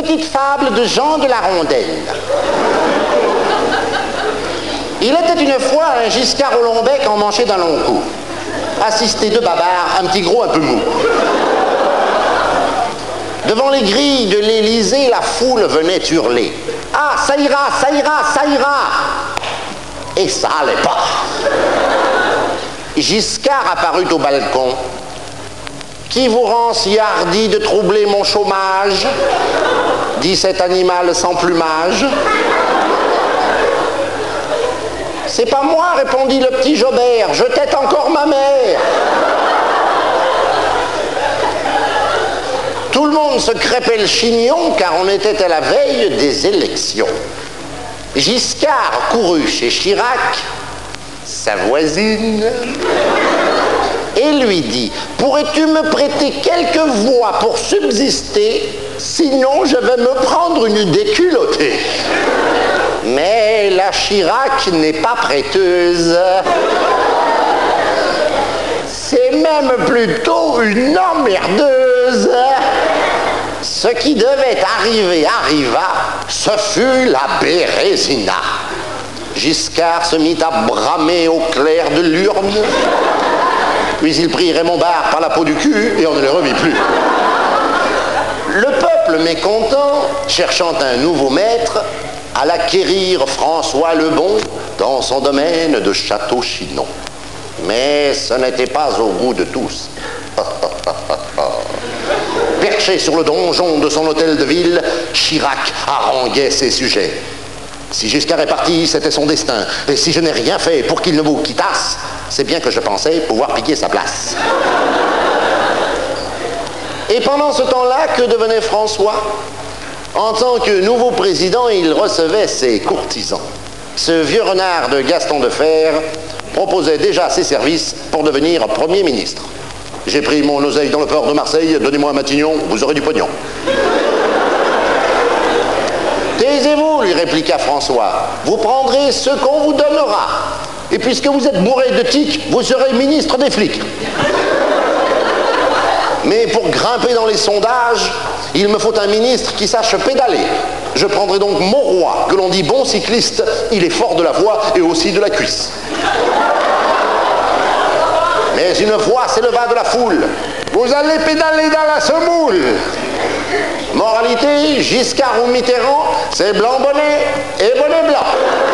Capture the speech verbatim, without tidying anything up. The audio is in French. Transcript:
petite fable de Jean de la Rondelle. Il était une fois un Giscard au long bec emmanché d'un long cou, assisté de babards, un petit gros un peu mou. Devant les grilles de l'Élysée, la foule venait hurler. « Ah, ça ira, ça ira, ça ira !» Et ça allait pas. Giscard apparut au balcon. « Qui vous rend si hardi de troubler mon chômage ?» dit cet animal sans plumage. « C'est pas moi, répondit le petit Jobert, je tète encore ma mère. » Tout le monde se crêpait le chignon car on était à la veille des élections. Giscard courut chez Chirac, sa voisine, et lui dit « Pourrais-tu me prêter quelques voix pour subsister? Sinon je vais me prendre une déculottée. » Mais la Chirac n'est pas prêteuse. C'est même plutôt une emmerdeuse. Ce qui devait arriver arriva, ce fut la Bérésina. Giscard se mit à bramer au clair de l'urne, puis il prit Raymond Barre par la peau du cul et on ne le revit plus. Le peuple mécontent, cherchant un nouveau maître, alla quérir François le Bon dans son domaine de Château-Chinon. Mais ce n'était pas au goût de tous. Perché sur le donjon de son hôtel de ville, Chirac haranguait ses sujets. Si Giscard est parti, c'était son destin. Et si je n'ai rien fait pour qu'il ne vous quittasse, c'est bien que je pensais pouvoir piquer sa place. Et pendant ce temps-là, que devenait François? En tant que nouveau président, il recevait ses courtisans. Ce vieux renard de Gaston de Fer proposait déjà ses services pour devenir Premier ministre. J'ai pris mon oseille dans le port de Marseille, donnez-moi un Matignon, vous aurez du pognon. Taisez-vous, lui répliqua François, vous prendrez ce qu'on vous donnera. Et puisque vous êtes bourré de tiques, vous serez ministre des flics. Mais pour grimper dans les sondages, il me faut un ministre qui sache pédaler. Je prendrai donc Mauroy, que l'on dit bon cycliste, il est fort de la voix et aussi de la cuisse. Mais une voix s'éleva de la foule. Vous allez pédaler dans la semoule. Moralité, Giscard ou Mitterrand, c'est blanc bonnet et bonnet blanc.